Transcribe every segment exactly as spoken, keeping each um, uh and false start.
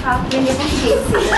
fala aprender português.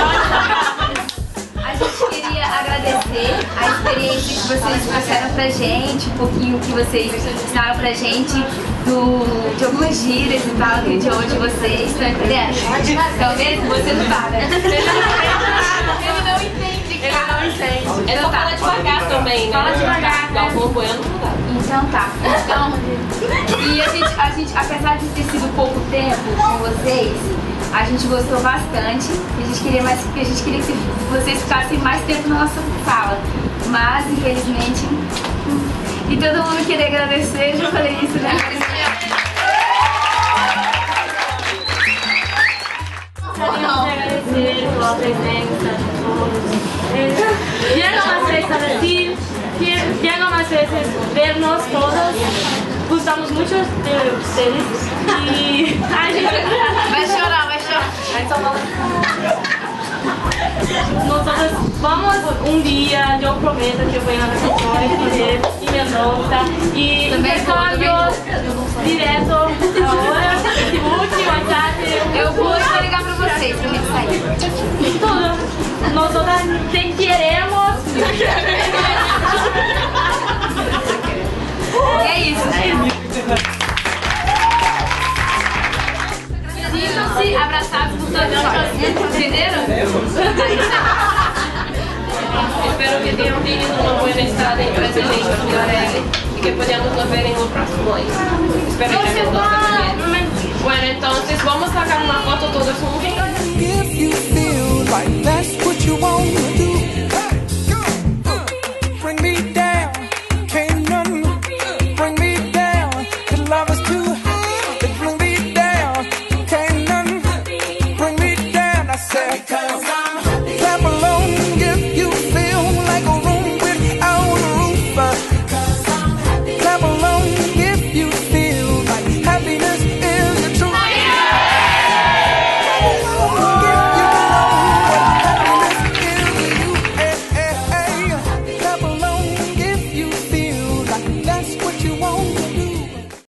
A gente queria agradecer a experiência que vocês trouxeram pra gente, um pouquinho que vocês ensinaram pra gente do, de algumas gírias e tal do idioma de vocês, estão entendendo? Então mesmo você não tá, né? Ele não entende, cara. Ele não entende. É só falar devagar também, né? Fala devagar, né? Então tá. Então, e a gente, a gente, apesar de ter sido pouco tempo com vocês, a gente gostou bastante. A gente queria mais, a gente queria que vocês ficassem mais tempo na nossa sala. Mas, infelizmente, e todo mundo queria agradecer, eu já falei isso, né? Queríamos agradecer pela presença de todos. Vieram más veces a decir, vieron más veces vernos todos. Gostamos muito de ustedes e a gente Vai chorar, vai chorar. Nosotros vamos un día, yo prometo que voy a recorrer y Mendoza y intercambio direto ahora, Facebook, WhatsApp. Eu vou, eu vou ligar pra vocês pra gente sair. Tudo. Nosotras te queremos. E é isso. É isso. Sintam-se abraçados por todos nós. Entenderam? Espero que tenham tenido uma boa estrada em Brasileiro e Fiorelli y que podamos nos ver en los próximos años. Espero que les guste también. Bueno, entonces vamos a sacar una foto todos juntos.